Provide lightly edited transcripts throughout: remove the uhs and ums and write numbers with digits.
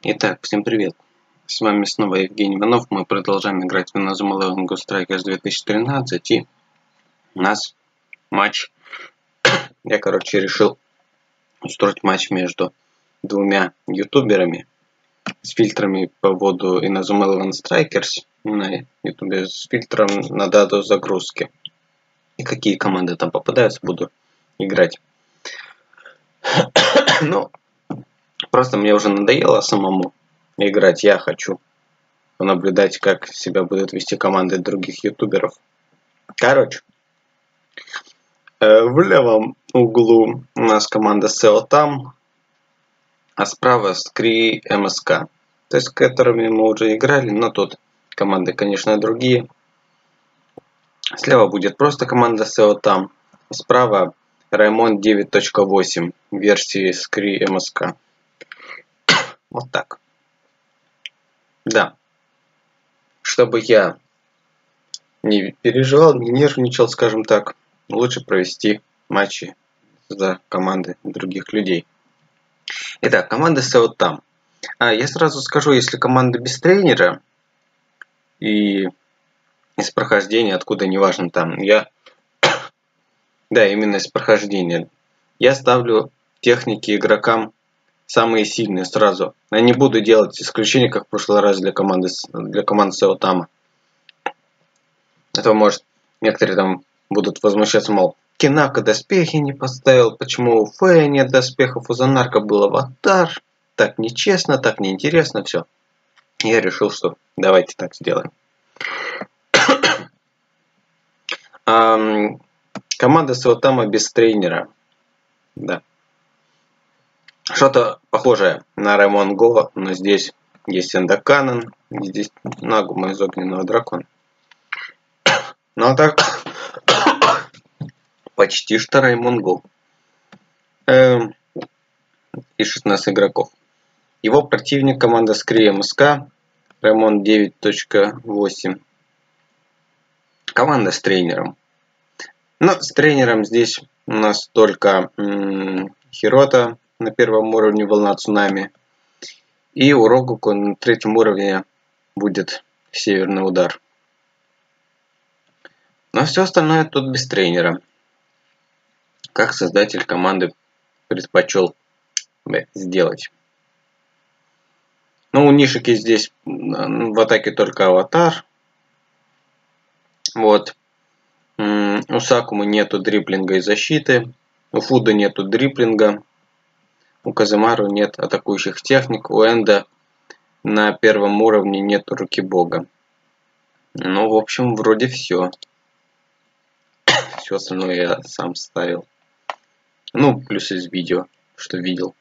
Итак, всем привет! С вами снова Евгений Иванов. Мы продолжаем играть в Inazuma Eleven Ghost Strikers 2013. И у нас матч. Я, решил устроить матч между двумя ютуберами с фильтрами по поводу Inazuma Eleven Strikers на ютубе с фильтром на дату загрузки. И какие команды там попадаются, буду играть. Ну, просто мне уже надоело самому играть. Я хочу понаблюдать, как себя будут вести команды других ютуберов. Короче, в левом углу у нас команда SEO там, а справа Scree MSK. То есть, с которыми мы уже играли, но тут команды, конечно, другие. Слева будет просто команда SEO там, а справа Raymond 9.8 версии Scree MSK. Вот так. Да. Чтобы я не переживал, не нервничал, скажем так, лучше провести матчи за команды других людей. Итак, команда SEO там. Я сразу скажу, если команда без тренера и из прохождения, откуда, неважно там, да, именно из прохождения, я ставлю техники игрокам самые сильные сразу. Я не буду делать исключения, как в прошлый раз для команды SEO там. Это может некоторые там будут возмущаться, мол, Кинака доспехи не поставил, почему у Фея нет доспехов, у Занарка был аватар, так нечестно, так неинтересно, все. Я решил, что давайте так сделаем. Команда Саотама без тренера. Да. Что-то похожее на Раймон Го, но здесь есть Эндоканон, здесь Нагума из Огненного Дракона. Ну а так, почти что Раймон Го. И 16 игроков. Его противник команда Scree MSK, Раймон 9.8. Команда с тренером. Но с тренером здесь у нас только Хирота на первом уровне, волна цунами. И у Рогуку на третьем уровне будет северный удар. Но все остальное тут без тренера. Как создатель команды предпочел сделать. Ну, у Нишики здесь в атаке только аватар. Вот. У Сакумы нету дриблинга и защиты. У Фуда нету дриблинга. У Казамару нет атакующих техник. У Энда на первом уровне нету руки бога. Ну, в общем, вроде все. Все остальное я сам ставил. Ну, плюс из видео, что видел.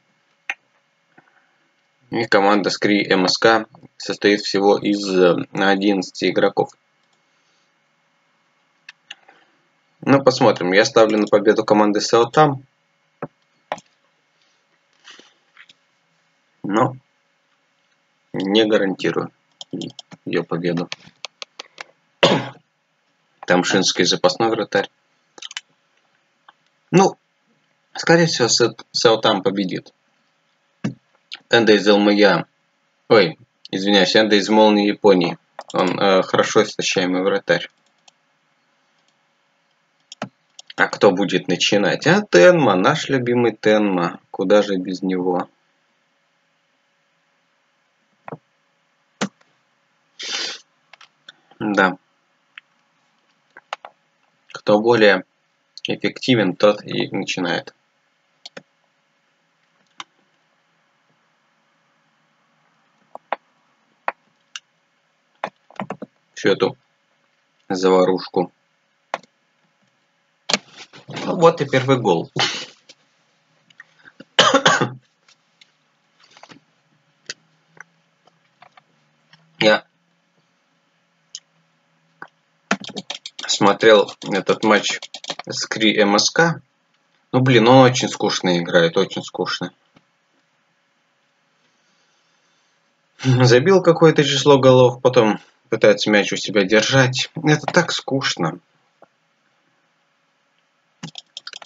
И команда Scree MSK состоит всего из 11 игроков. Ну, посмотрим. Я ставлю на победу команды SEO там. Но не гарантирую ее победу. Там Шинский запасной вратарь. Ну, скорее всего, SEO там победит. Энда из Элмая. Ой, извиняюсь, Энда из Молнии Японии. Он хорошо истощаемый вратарь. А кто будет начинать? А Тенма, наш любимый Тенма. Куда же без него? Да. Кто более эффективен, тот и начинает. Всю эту заварушку. Ну, вот и первый гол. Я смотрел этот матч Scree MSK. Ну, блин, он очень скучно играет, очень скучно. Забил какое-то число голов, потом пытается мяч у себя держать. Это так скучно.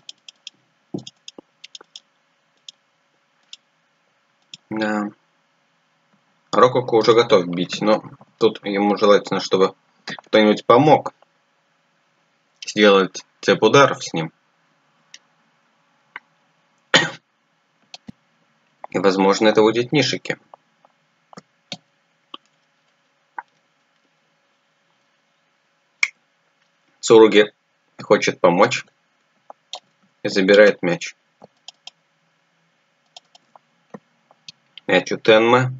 Да. Рококо уже готов бить, но тут ему желательно, чтобы кто-нибудь помог сделать цепь ударов с ним. И, возможно, это будет Нишики. Цуруги хочет помочь и забирает мяч. Мяч у Тенмы.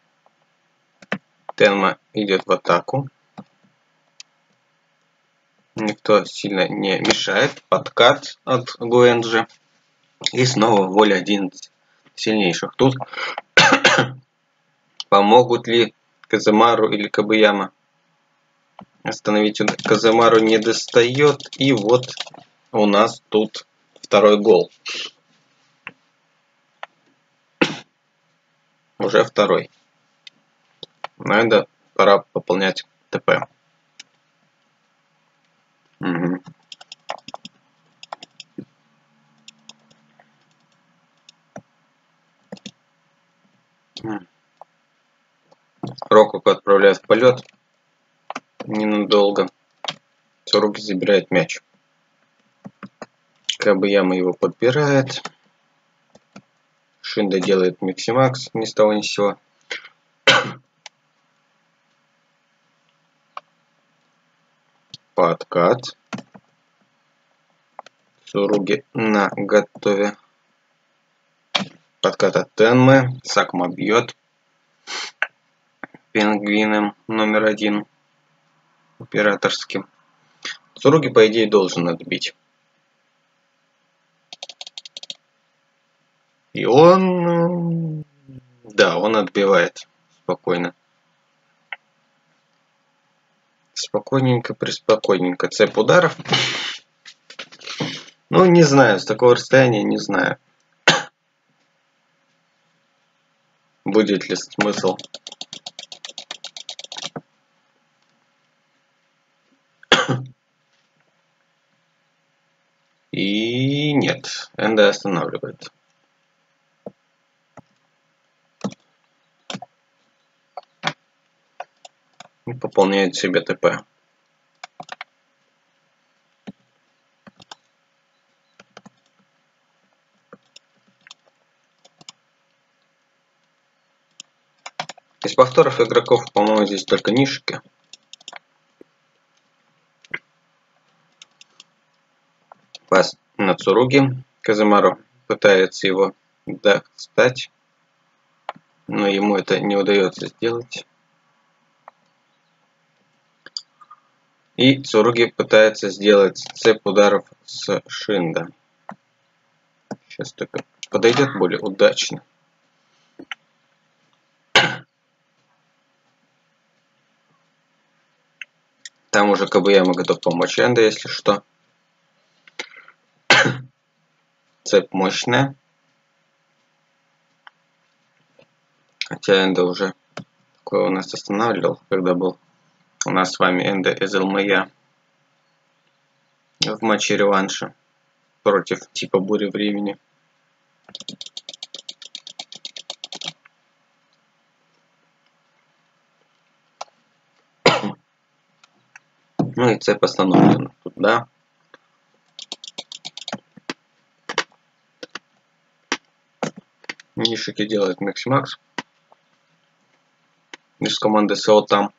Тенма идет в атаку. Никто сильно не мешает. Подкат от Гуэнджи. И снова воля 11 сильнейших. Тут помогут ли Каземару или Кабаяма? Остановить Каземару не достает. И вот у нас тут второй гол. Уже второй. Надо, пора пополнять ТП. Угу. Рококо отправляет в полет. Ненадолго. Цуруги забирает мяч. Кабаяма его подбирает. Шинда делает миксимакс ни с того ни с сего. Подкат. Цуруги на готове. Подкат от Тенмы. Сакма бьет. Пингвином номер 1. Императорским. Цуруги, по идее, должен отбить. И он... Да, он отбивает. Спокойно. Спокойненько, приспокойненько. Цепь ударов. Ну, не знаю, с такого расстояния не знаю. Будет ли смысл. И нет, Энда останавливает. И пополняет себе ТП. Из повторов игроков, по-моему, здесь только Нишики. Пас на Цуруги. Каземару пытается его достать, но ему это не удается сделать. И Цуруги пытается сделать цепь ударов с Шинда. Сейчас только подойдет более удачно. Там уже Кабаяма готов помочь Энда, если что. Цепь мощная. Хотя Энда уже такое у нас останавливал, когда был у нас с вами Энда из ЛМЯ в матче реванша против типа Бури Времени. Ну и цепь остановлена тут, да. Нишики делает Максимакс. Из команды СО там.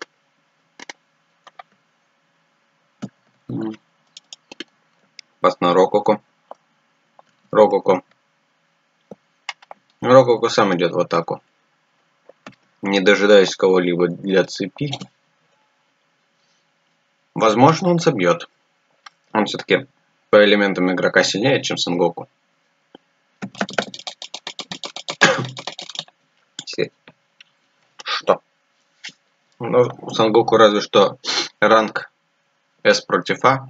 Пас на Рококо. Рококо сам идет в атаку. Не дожидаясь кого-либо для цепи. Возможно, он забьет. Он все-таки по элементам игрока сильнее, чем Сангоку. Что? Ну, у Сангоку разве что ранг S против А.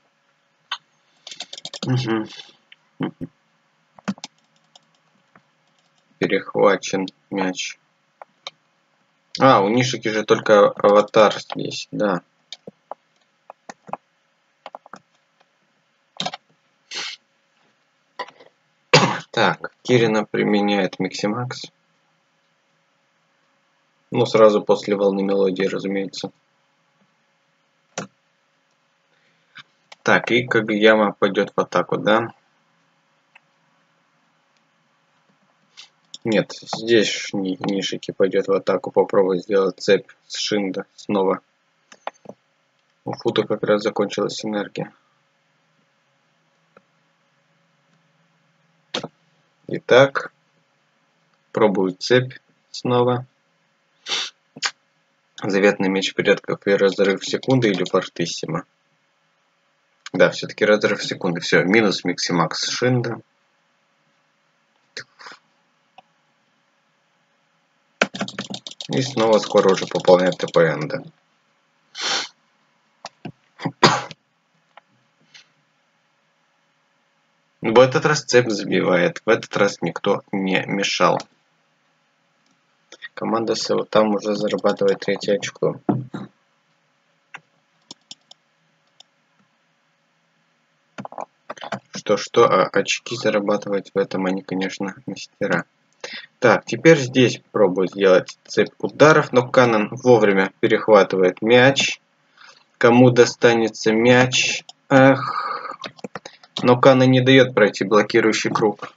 Угу. Перехвачен мяч. А, у Нишики же только аватар есть, да. Так, Кирина применяет Миксимакс. Ну, сразу после волны мелодии, разумеется. Так, и Кагаяма пойдет в атаку, да? Нет, здесь Нишики пойдет в атаку, попробует сделать цепь с Шинда снова. У Фута как раз закончилась энергия. Итак, пробую цепь снова. Заветный меч предков и разрыв секунды или фортиссимо. Да, все-таки разрыв секунды. Все, минус Миксимакс Шинда. И снова скоро уже пополняет ТПН, да. В этот раз цепь забивает. В этот раз никто не мешал. Команда СО там уже зарабатывает 3 очко. Что, а очки зарабатывать в этом они, конечно, мастера. Так, теперь здесь пробую сделать цепь ударов, но Канон вовремя перехватывает мяч. Кому достанется мяч? Эх. Но Канон не дает пройти блокирующий круг.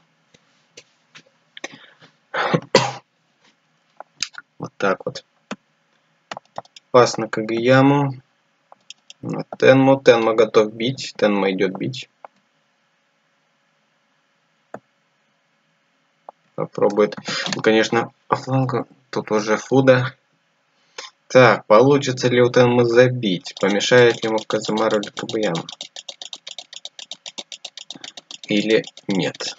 Вот так вот. Пас на Кагияму. На Тенму. Тенма готов бить. Тенма идет бить. Попробует. Ну, конечно, по флангу тут уже Фуда. Так, получится ли у Тенмы забить? Помешает ли ему Казамару или Кабаяма? Или нет?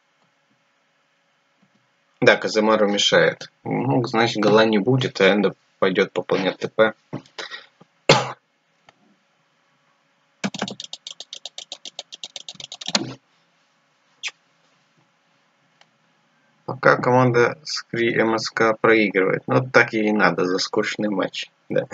Да, Казамару мешает. Ну, значит, гола не будет, а Эндо пойдет пополнять ТП. Пока команда Скри МСК проигрывает. Но так ей и надо за скучный матч. Да.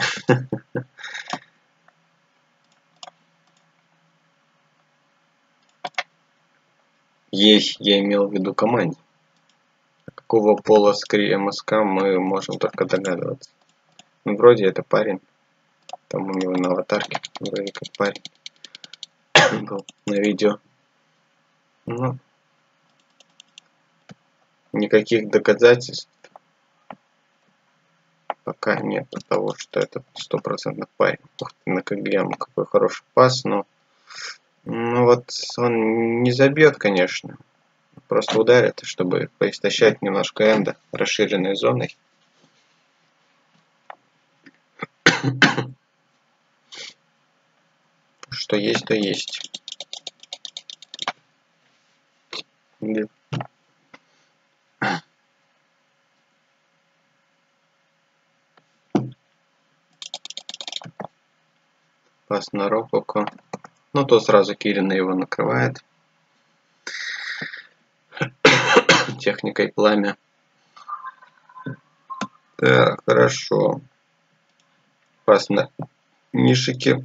Ей, я имел в виду команде. Какого пола Скри МСК мы можем только догадываться. Ну, вроде это парень. Там у него на аватарке вроде как парень был на видео. Ну, никаких доказательств пока нет того, что это 100% парень. Ух ты, на Кагияму какой хороший пас, но ну вот он не забьет, конечно. Просто ударит, чтобы поистощать немножко энда расширенной зоной. Что есть, то есть. Пас на Рококо. Ну, то сразу Кирина его накрывает. Техникой пламя. Так, хорошо. Пас на Нишики.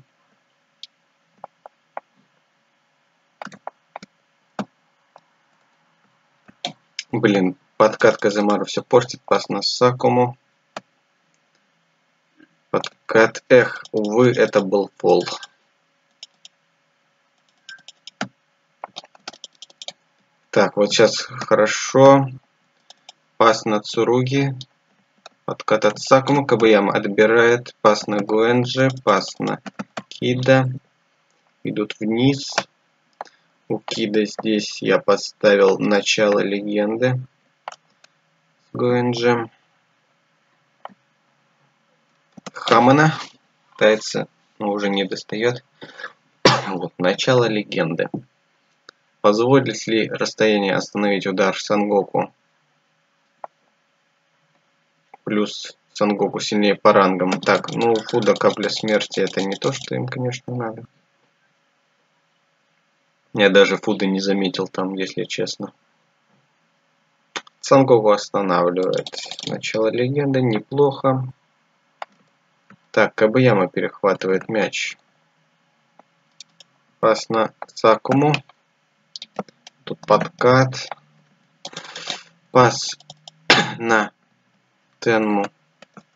Блин, подкат Казамару все портит. Пас на Сакуму. Подкат. Эх, увы, это был фол. Так, вот сейчас хорошо. Пас на Цуруги. Подкат от Сакуму. Кабаяма отбирает. Пас на Гуэнджи. Пас на Кида. Идут вниз. У Кида здесь я поставил начало легенды. Гуэнджи. Хамана. Пытается, но уже не достает. Вот, начало легенды. Позволит ли расстояние остановить удар Сангоку? Плюс Сангоку сильнее по рангам. Так, ну Фуда капля смерти это не то, что им, конечно, надо. Я даже Фуда не заметил там, если честно. Сангоку останавливает. Начало легенды неплохо. Так, Кабаяма перехватывает мяч. Пас на Сакуму. Тут подкат. Пас на Тенму.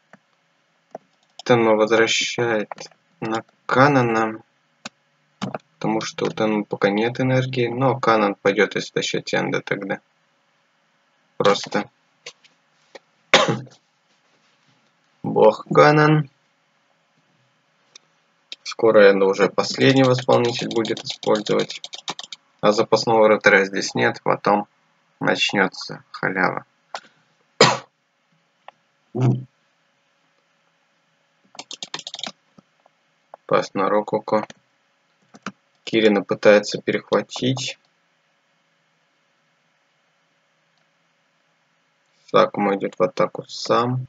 Тенма возвращает на Канана, потому что у Тенма пока нет энергии, но Канан пойдет истощать Энда тогда. Просто бог Канан. Скоро Энда уже последний исполнитель будет использовать. А запасного ротора здесь нет, потом начнется халява. Пас на Рококо. Кирина пытается перехватить. Сакума идет в атаку сам.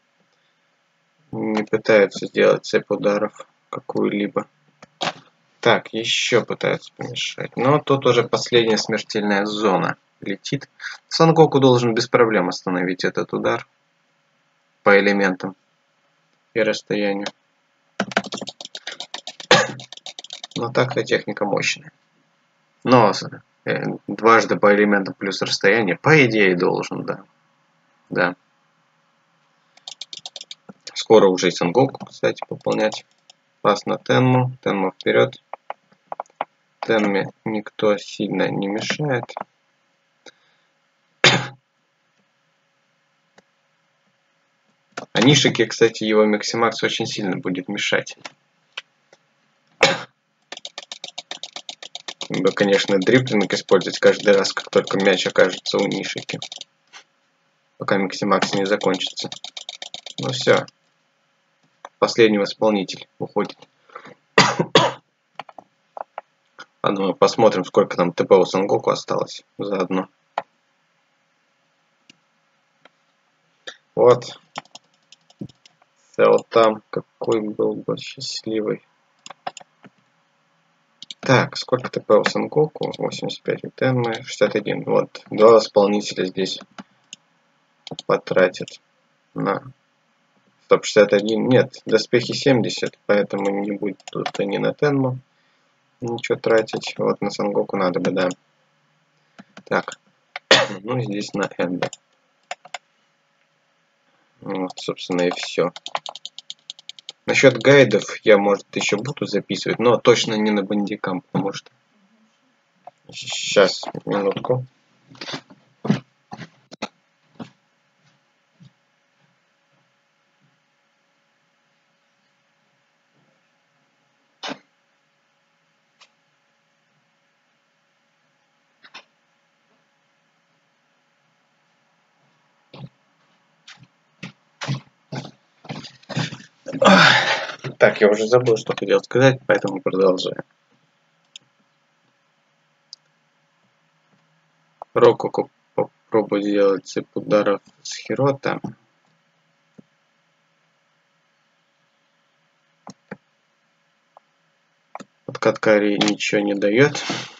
Не пытается сделать цепь ударов какую-либо. Так, еще пытаются помешать. Но тут уже последняя смертельная зона летит. Сан Гоку должен без проблем остановить этот удар по элементам и расстоянию. Но так-то техника мощная. Но дважды по элементам плюс расстояние, по идее, должен, да. Да. Скоро уже и Сан Гоку, кстати, пополнять. Пас на Тенму. Тенму вперед. Тенме никто сильно не мешает. А Нишике, кстати, его Мексимакс очень сильно будет мешать. Надо, конечно, дриблинг использовать каждый раз, как только мяч окажется у Нишики. Пока Мексимакс не закончится. Ну все. Последний исполнитель уходит. Ладно, мы посмотрим, сколько там ТП у Сан Гоку осталось заодно. Вот. Там какой был бы счастливый. Так, сколько ТП у Сан Гоку? 85 у Тенмы, 61. Вот, два исполнителя здесь потратят на... Стоп, 61. Нет, доспехи 70, поэтому не будет тут ни на Тенму ничего тратить. Вот на Сан Гоку надо бы, да. Так, ну здесь на Энда. Вот, собственно, и все. Насчет гайдов я, может, еще буду записывать, но точно не на бандикам, потому что... Сейчас, минутку. Так, я уже забыл, что хотел сказать, поэтому продолжаю. Рококо попробую сделать цепь ударов с Хирота. От Каткари ничего не дает.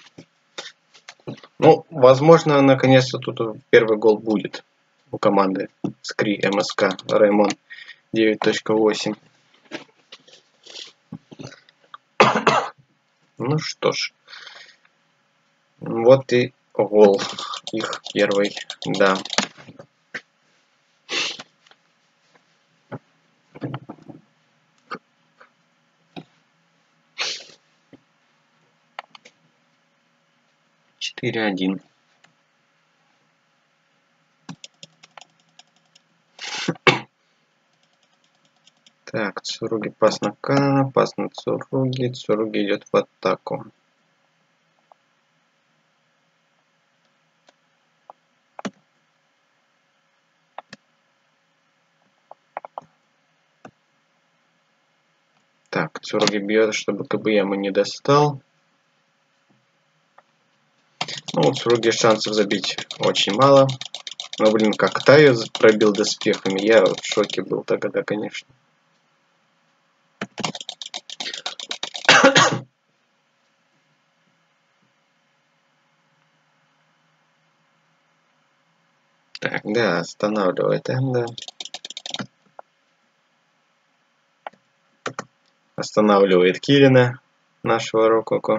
Ну, возможно, наконец-то тут первый гол будет у команды Скри МСК Раймон 9.8. Ну что ж. Вот и гол их первый, да. Четыре 1. Так, Цуруги пас на Канана, пас на Цуруги. Цуруги идет в атаку. Так, Цуруги бьет, чтобы Кабаяма не достал. Ну, у Цуруги шансов забить очень мало. Но, блин, как Тайо пробил доспехами, я в шоке был тогда, конечно. Так, да, останавливает Энда. Останавливает Кирина, нашего Рококо.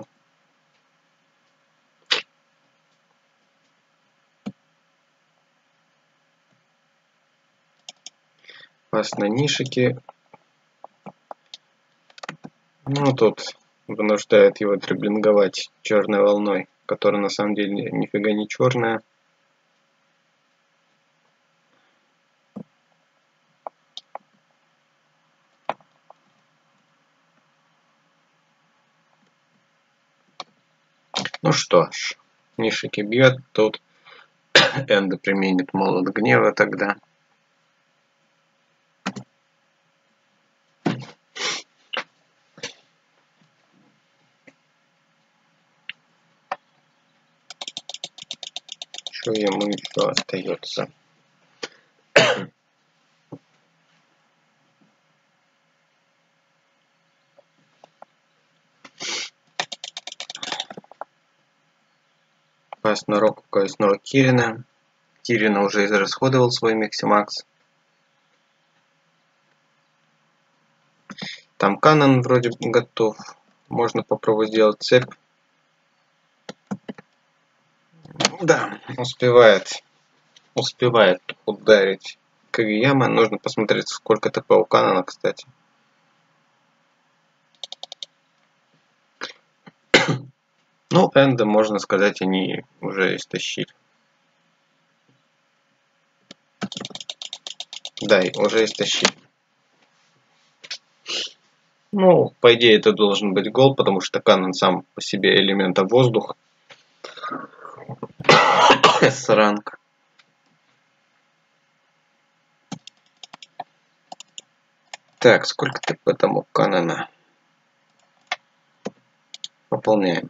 Пас на Нишики. Ну, тут вынуждает его дриблинговать черной волной, которая на самом деле нифига не черная. Ну что ж, Нишики бьет, тут Энда применит молот гнева тогда. Что ему еще остается? Пас на Рокука и снова Кирина. Кирина уже израсходовал свой Миксимакс. Там Канон вроде готов. Можно попробовать сделать цепь. Да, успевает. Успевает ударить Кагияма. Нужно посмотреть, сколько ТП у Канона, кстати. Ну, Энда, можно сказать, они уже истощили. Да, уже истощили. Ну, по идее, это должен быть гол, потому что Канон сам по себе элемента воздуха. С-ранг. Так, сколько ТП там у Канона? Пополняем.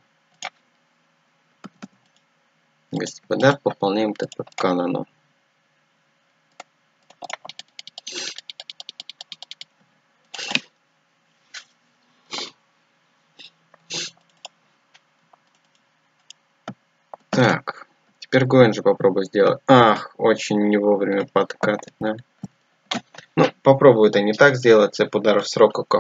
Господа, пополняем ТП Канону. Так, теперь Гоэнджи попробую сделать. Ах, очень не вовремя подкатывает, да? Ну, попробую это не так сделать, цепь ударов с Рококо.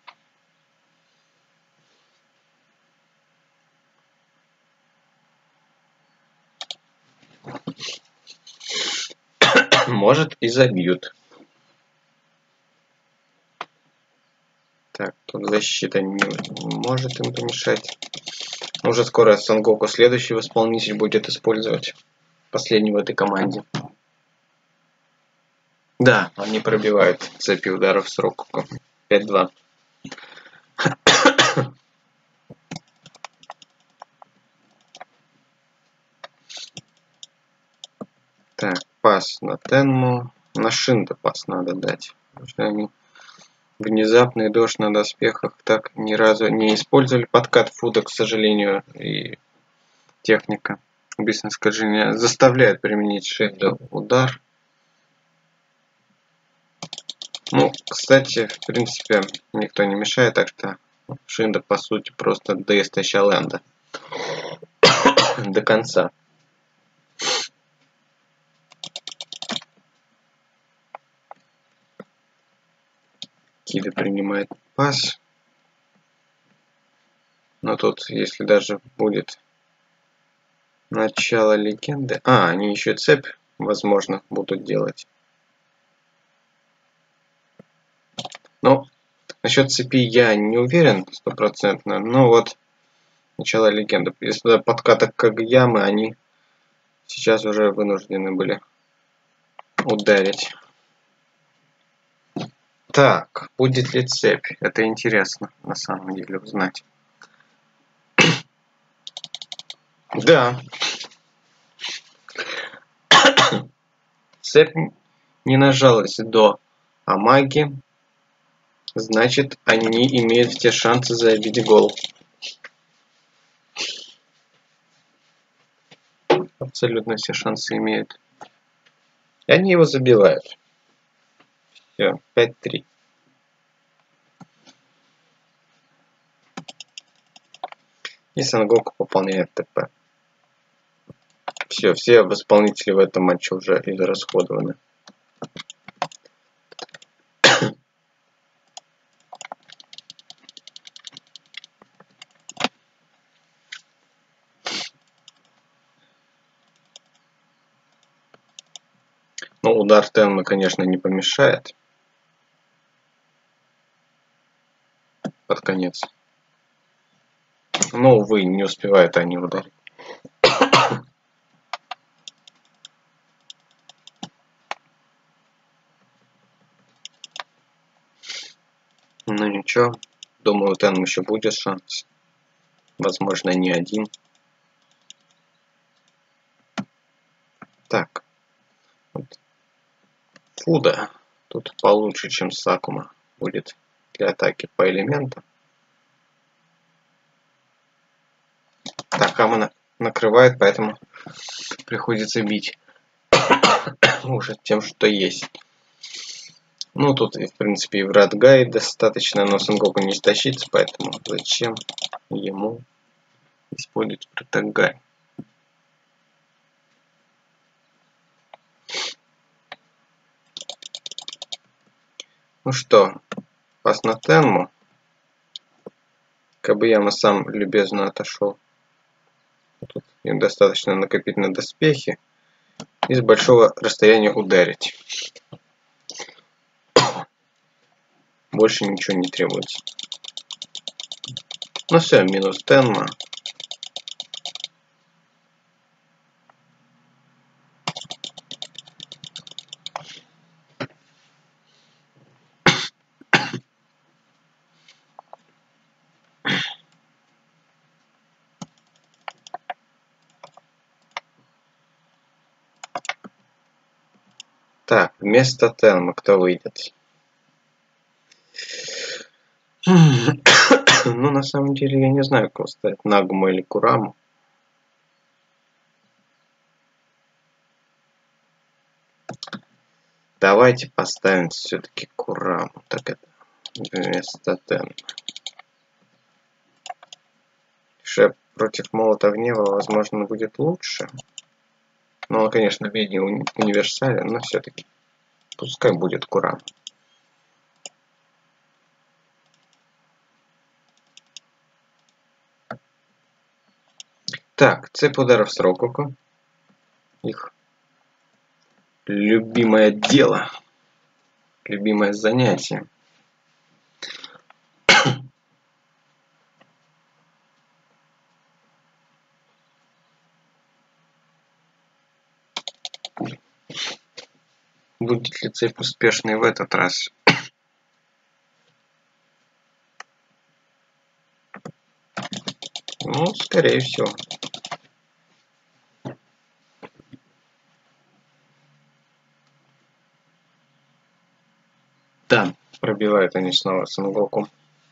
Может и забьют. Так, тут защита не может им помешать. Уже скоро Сангоку следующий исполнитель будет использовать. Последний в этой команде. Да, они пробивают цепи ударов с Рококо. 5-2. Так, пас на Тенму. На Шинда пас надо дать. Потому что они внезапный дождь на доспехах так ни разу не использовали. Подкат Фуда, к сожалению, и техника убийственное искажение заставляет применить Шинда удар. Ну, кстати, в принципе, никто не мешает, так что Шинда, по сути, просто доистощал Энда до конца. Кида принимает пас. Но тут, если даже будет начало легенды... А, они еще цепь, возможно, будут делать. Ну, насчет цепи я не уверен стопроцентно, но вот начало легенды. Если подката Кагиямы, они сейчас уже вынуждены были ударить. Так, будет ли цепь? Это интересно, на самом деле, узнать. Да. Цепь не нажалась до Амаги. Значит, они имеют все шансы забить гол. Абсолютно все шансы имеют. И они его забивают. Все, 5-3. И Сангоку пополняет ТП. Все исполнители в этом матче уже израсходованы. Ну, удар Тенма, конечно, не помешает. под конец. Но, увы, не успевают они ударить. Ну ничего, думаю, у Тенм еще будет шанс. Возможно, не один. Так. Вот. Фуда тут получше, чем Сакума будет для атаки по элементам. Так, Хама накрывает, поэтому приходится бить уже тем, что есть. Ну, тут, в принципе, и в Радгай достаточно, но Сенгоку не стащится, поэтому зачем ему использовать Протагай? Ну что, пас на Тенму. Кабаяма сам любезно отошел. Тут им достаточно накопить на доспехи и с большого расстояния ударить. Больше ничего не требуется. Ну все, минус Тенма. Так, вместо Тенма кто выйдет? Ну, на самом деле, я не знаю, кого ставить, Нагуму или Кураму. Давайте поставим все-таки Кураму. Так это вместо Тенма. Шеп против Молота Гнева, возможно, будет лучше. Ну, он, конечно, менее универсален, но все-таки пускай будет Курама. Так, цепь ударов с Рококо. Их любимое дело. Любимое занятие. Будет ли цепь успешной в этот раз? Ну, скорее всего. Да, пробивают они снова Сенгоку.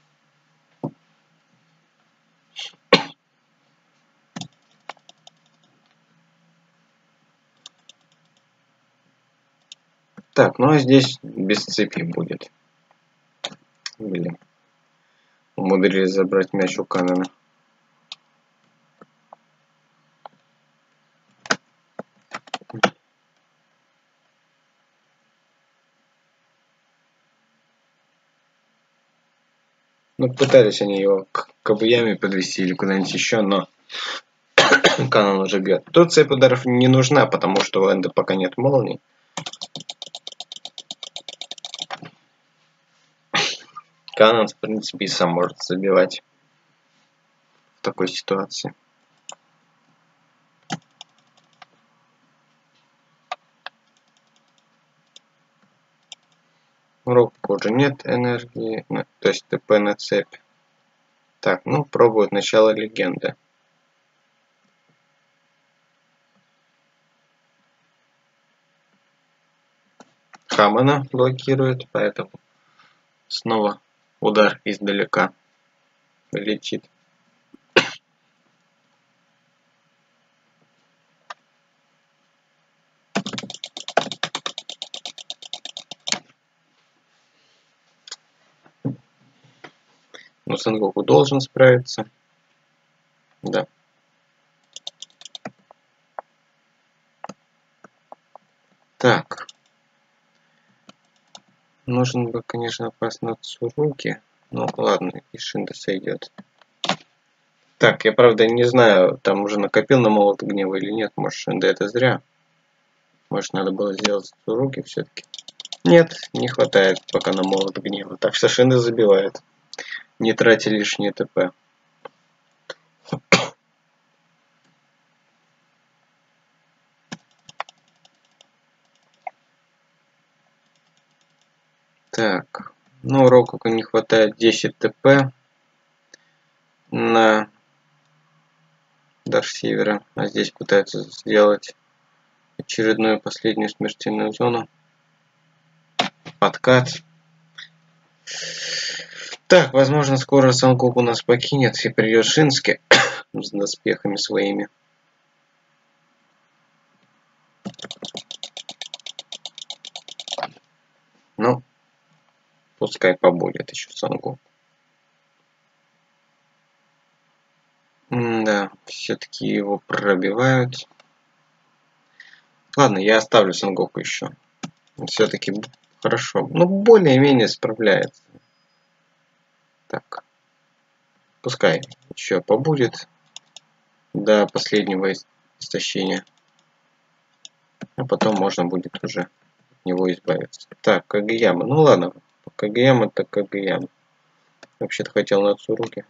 Так, ну а здесь без цепи будет. Блин. Умудрились забрать мяч у Канана. Ну, пытались они его к Кабаяме подвести или куда-нибудь еще, но Канан уже бьет. Тут цепь ударов не нужна, потому что у Энда пока нет молний. Канан, в принципе, и сам может забивать в такой ситуации. У Рока уже нет энергии, то есть ТП на цепь. Так, ну пробуют начало легенды. Хамана блокирует, поэтому снова удар издалека летит. Но Сенгоку должен справиться. Да. Так. Нужен бы, конечно, проснуться руки. Ну ладно, и Шинда сойдет. Так, я правда не знаю, там уже накопил на молот гнева или нет. Может, Шинда это зря. Может, надо было сделать руки все-таки. Нет, не хватает пока на молот гнева. Так что Шинда забивает. не тратя лишнее ТП. Так, ну Рококу не хватает 10 ТП на Дарксивера, а здесь пытаются сделать очередную последнюю смертельную зону. Подкат. Так, возможно, скоро Сан Гоку нас покинет и придет Шински с доспехами своими. Ну, пускай побудет еще Сан Гоку. Да, все-таки его пробивают. Ладно, я оставлю Сан Гоку еще. Все-таки хорошо. Ну, более-менее справляется. Так. Пускай еще побудет до последнего истощения. А потом можно будет уже от него избавиться. Так, Кагаяма. Ну ладно. Кагаяма так Кагаяма. Вообще-то хотел на Цуруги.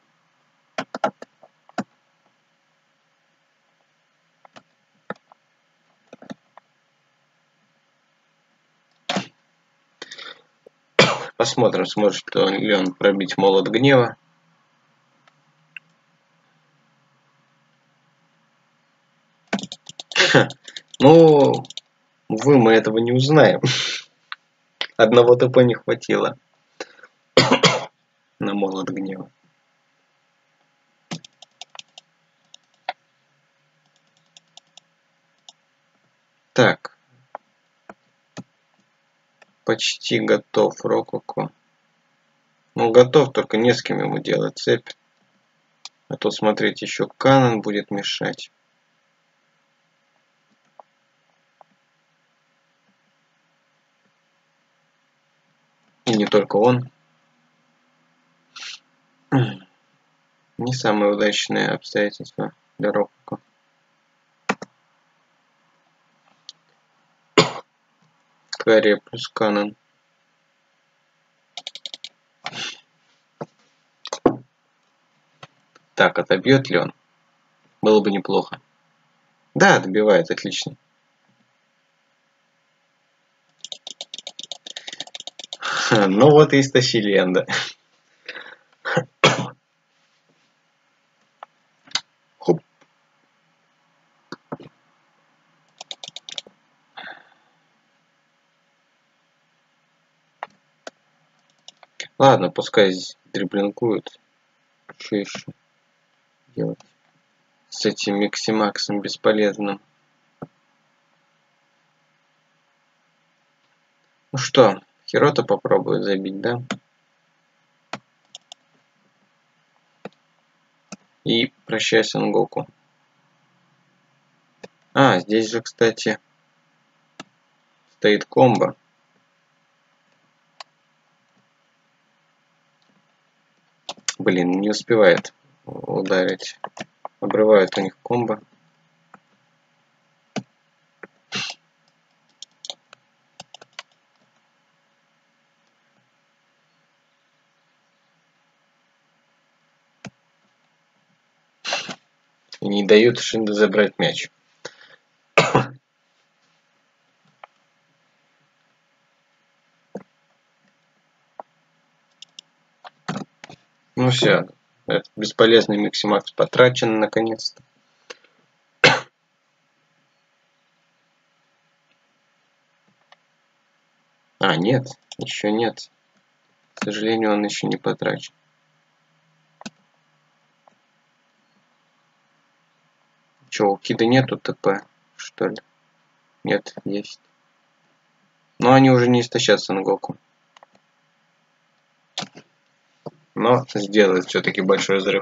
Посмотрим, сможет ли он пробить молот гнева. Ну, увы, мы этого не узнаем. Одного ТП не хватило на молот гнева. Так. Почти готов Рококу. Ну, готов, только не с кем ему делать цепь. А то смотреть еще Канон будет мешать. И не только он. Не самые удачные обстоятельства для Рококу. Кария плюс Канон. Так, отобьет ли он? Было бы неплохо. Да, добивает, отлично. Ну вот и истощили Энда. Хоп. Ладно, пускай дриблинкуют. Что еще делать с этим Миксимаксом бесполезным? Ну что, Хирота попробует забить, да? И прощай, Сан Гоку. А, здесь же, кстати, стоит комбо. Блин, не успевает ударить. Обрывают у них комбо. И не дают Шинда забрать мяч. Ну все, этот бесполезный Миксимакс потрачен наконец-то. А, нет, еще нет. К сожалению, он еще не потрачен. Че, у Кида нету ТП, что ли? Нет, есть. Но они уже не истощат Сан Гоку. Но сделает все-таки большой взрыв.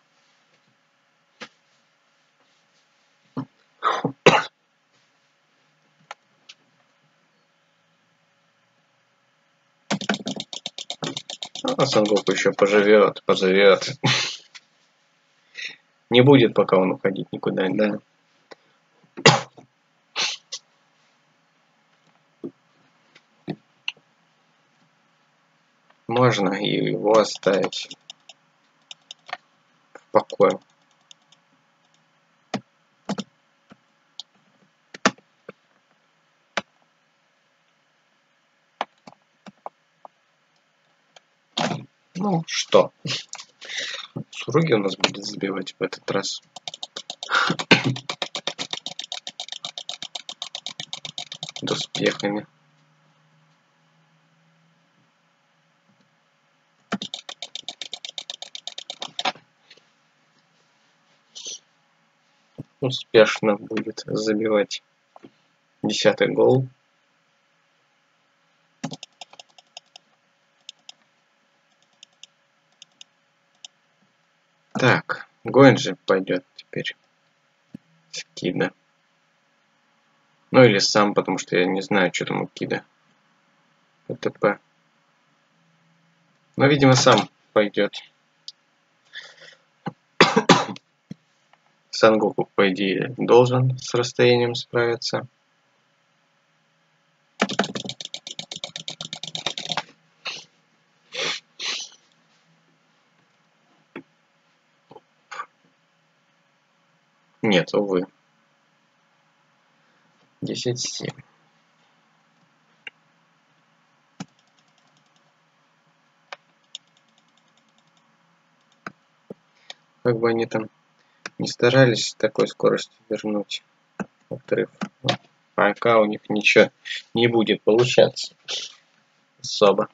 А Сан Гоку еще поживет. Не будет пока он уходить никуда, да. Можно и его оставить в покое. Ну что, Суруги у нас будет забивать в этот раз. Доспехами. Успешно будет забивать 10-й гол. Так, Гойнджи пойдет теперь с Кида. Ну или сам, потому что я не знаю, что там у Кида. ПТП. Но, видимо, сам пойдет. Сангоку, по идее, должен с расстоянием справиться. Нет, увы. 10-7. Как бы они там не старались с такой скоростью вернуть отрыв. Пока у них ничего не будет получаться особо.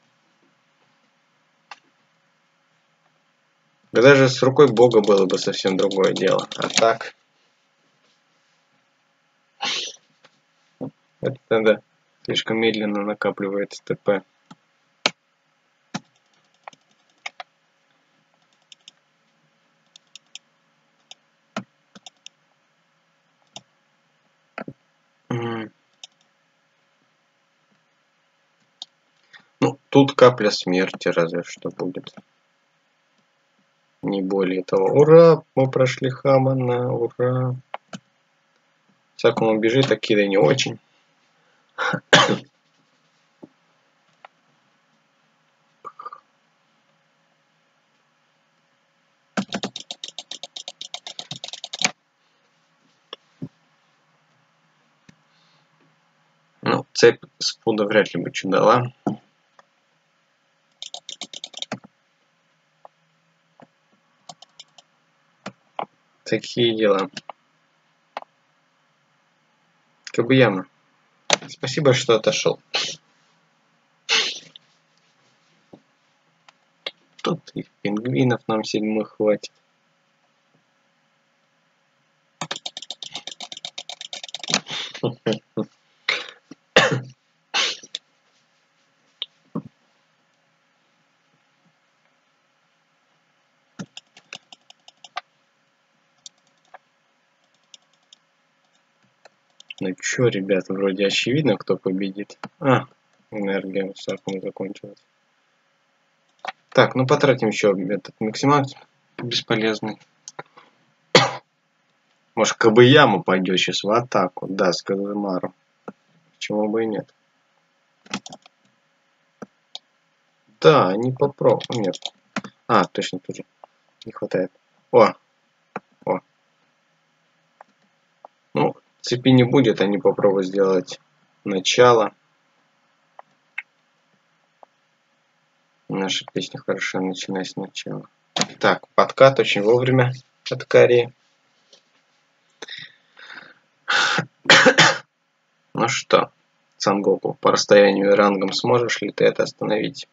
Да даже с рукой Бога было бы совсем другое дело. А так... Это тогда слишком медленно накапливает ТП. Ну, тут капля смерти разве что будет. Не более того. Ура! Мы прошли Хамана. Ура! Всякому бежит, а Кида не очень. Ну, цепь с пуда вряд ли бы что дала. Такие дела. Кабаяма. Спасибо, что отошел. Тут и пингвинов нам 7 хватит. Ну чё, ребята, вроде очевидно, кто победит. А, энергия у Сакума закончилась. Так, ну потратим еще этот максималь бесполезный. Может, Кабаяма пойдет сейчас в атаку, да, с Казымару. Почему бы и нет? Да, они попробуют. Нет. А, точно, тоже не хватает. О. Ну, цепи не будет, они попробуют сделать начало. Наша песня хорошо, начиная сначала. Так, подкат очень вовремя от Карии. Ну что, Сангоку, по расстоянию и рангам сможешь ли ты это остановить?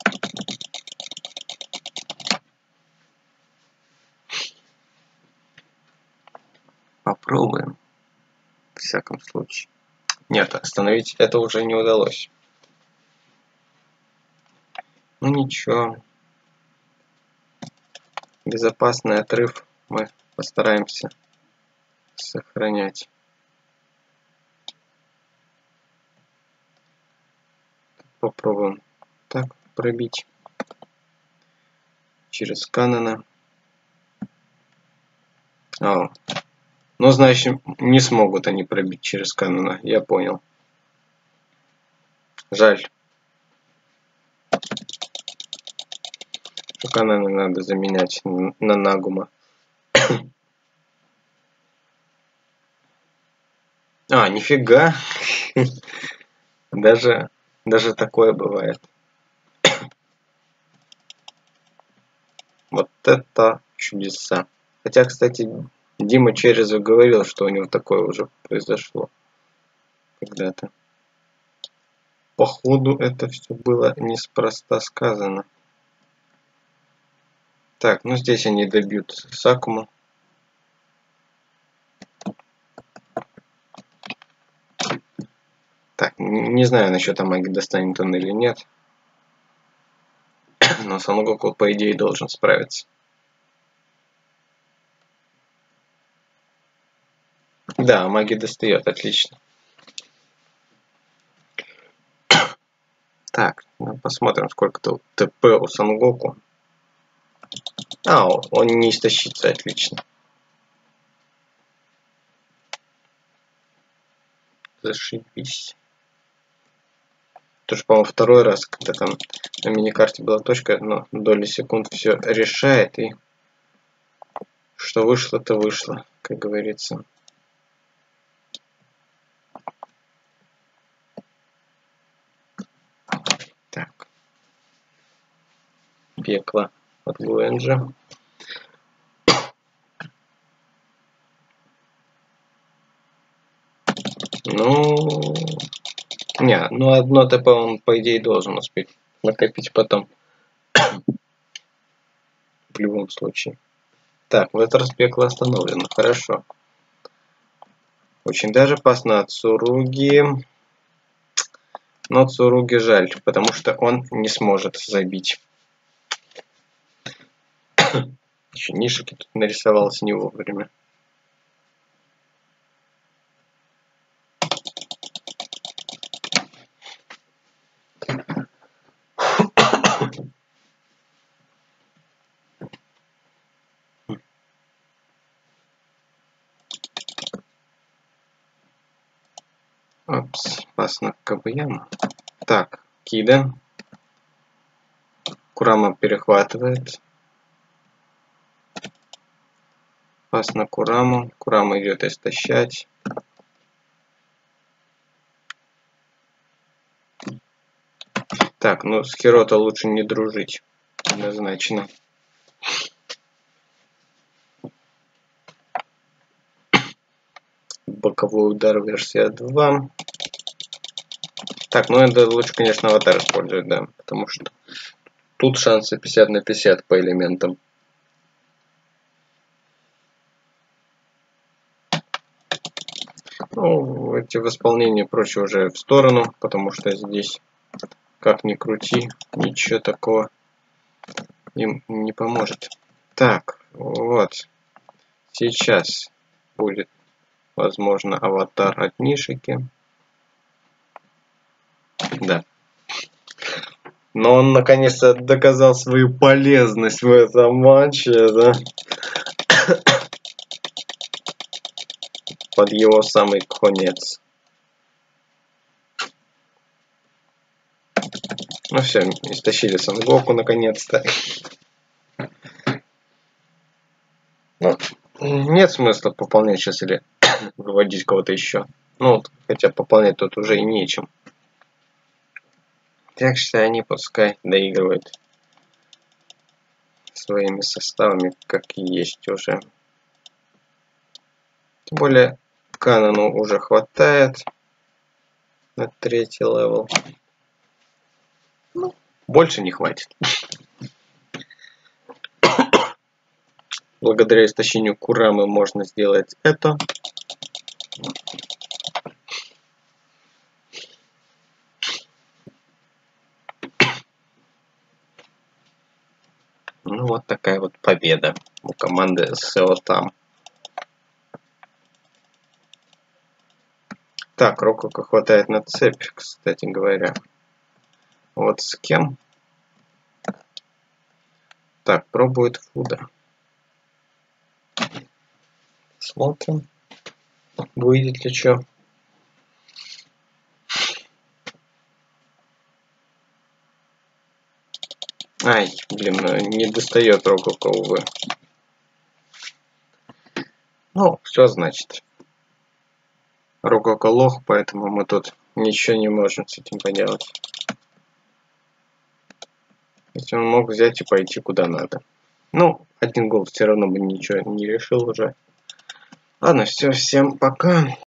Попробуем. В всяком случае. Нет, остановить это уже не удалось. Ну ничего. Безопасный отрыв мы постараемся сохранять. Попробуем так пробить. Через Каннона. Ну, значит, не смогут они пробить через Каннона. Я понял. Жаль. Кананы надо заменять на Нагума. А, нифига. Даже такое бывает. Вот это чудеса. Хотя, кстати, Дима Черезов говорил, что у него такое уже произошло когда-то. Походу, это все было неспроста сказано. Так, ну здесь они добьют Сакуму. Так, не знаю насчет Амаги, достанет он или нет. Но Сон Гоку, по идее, должен справиться. Да, Амаги достает, отлично. Так, ну, посмотрим, сколько тут ТП у Сон Гоку. А, он не истощится, отлично. Зашибись. Тоже, по-моему, второй раз, когда там на миникарте была точка, но доли секунд все решает, и что вышло, то вышло, как говорится. Так. Пекло от Гуэнджа. Ну... Не, ну одно ТП он, по идее, должен успеть накопить потом. В любом случае. Так, в этот раз пекло остановлено. Хорошо. Очень даже опасно от Цуруги. Но Цуруги жаль, потому что он не сможет забить. Еще Нишики тут нарисовался не вовремя. Опс, пас на Кабаяма. Так, Кида. Курама перехватывает. Пас на Кураму. Курама идет истощать. Так, ну с Хирото лучше не дружить. Однозначно. Боковой удар версия 2. Так, ну это лучше, конечно, аватар использовать, да. Потому что тут шансы 50 на 50 по элементам. Ну, эти восполнения прочее уже в сторону, потому что здесь, как ни крути, ничего такого им не поможет. Так, вот. Сейчас будет, возможно, аватар от Нишики. Да. Но он наконец-то доказал свою полезность в этом матче, да. Под его самый конец. Ну все, истощили Сон Гоку наконец-то. Ну, нет смысла пополнять сейчас или выводить кого-то еще. Ну, вот, хотя пополнять тут уже и нечем. Так что они пускай доигрывают своими составами, как и есть уже. Тем более, Канону уже хватает на 3-й левел. Ну, больше не хватит. Благодаря истощению Курамы можно сделать это. Ну вот такая вот победа у команды Сеотам. Так, Рокока хватает на цепь, кстати говоря. Вот с кем? Так, пробует Фуда. Смотрим, выйдет ли что. Ай, блин, не достает Рококо, увы. Ну, все значит. Рококо лох, поэтому мы тут ничего не можем с этим поделать. Если он мог взять и пойти куда надо. Ну, один гол все равно бы ничего не решил уже. Ладно, все, всем пока.